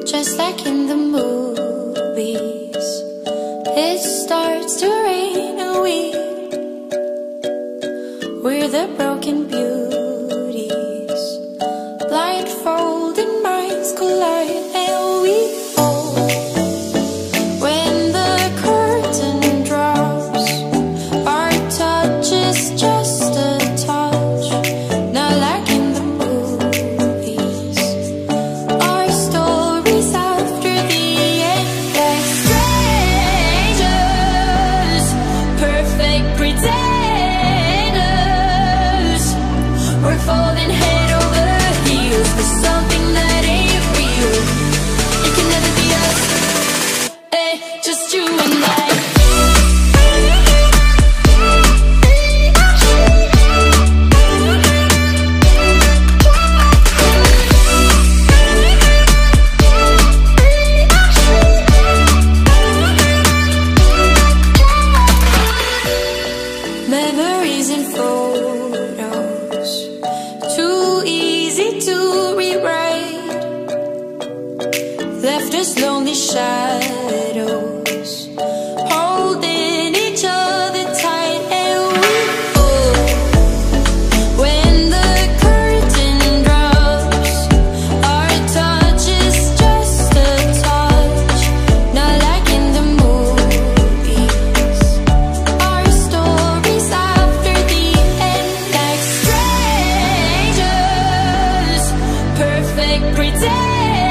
just like in the movies. It starts to rain and we're the broken beauties. Blindfolded minds collide and we fall. When the curtain drops, our touch is just a touch, not like in the movies. Our stories after the end, like strangers, perfect pretenders. We're falling head over heels for something that ain't real. It can never be us, just you and I. Memories and photos, too easy to rewrite, left us lonely shadows, holding each other tight. And we fall when the curtain drops, our touch is just a touch, not like in the movies. Our stories after the end, like strangers, perfect pretenders.